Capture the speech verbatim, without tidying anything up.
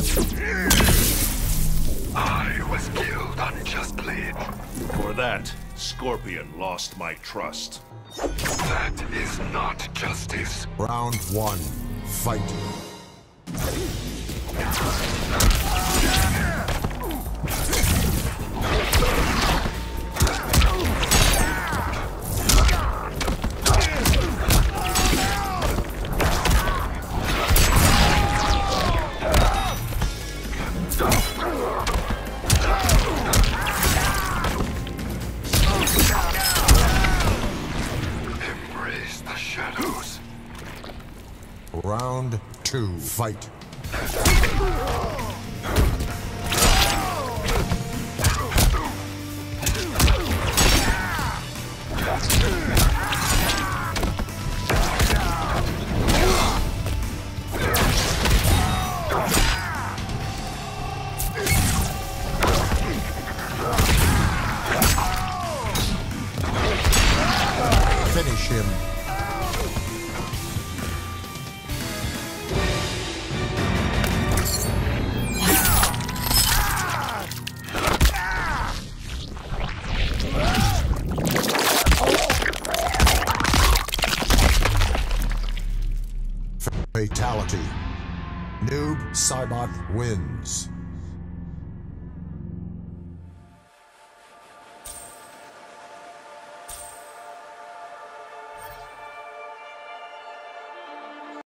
I was killed unjustly. For that, Scorpion lost my trust. That is not justice. Round one, fight. Embrace the shadows. Round two, fight. Finish him. Fatality. Noob Saibot wins.